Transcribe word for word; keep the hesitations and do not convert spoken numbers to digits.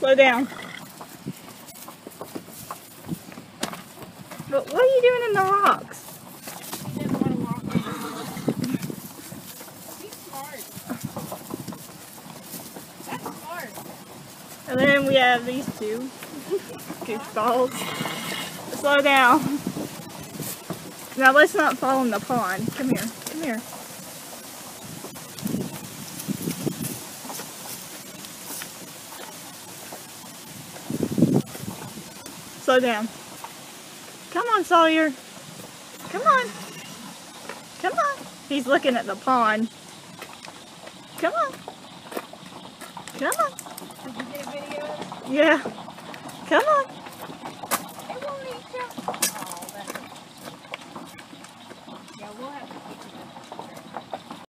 Slow down. But what are you doing in the rocks? He didn't want to walk in. He's smart. That's smart. And then we have these two goofballs. Slow down. Now let's not fall in the pond. Come here. Come here. Slow down. Come on, Sawyer. Come on. Come on. He's looking at the pond. Come on. Come on. Did you get a video of it? Yeah. Come on. It won't eat you. Oh, that's... Yeah, we'll have to keep it.